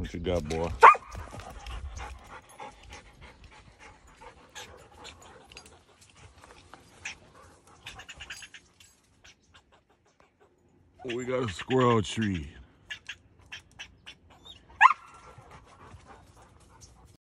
What you got, boy? We got a squirrel tree.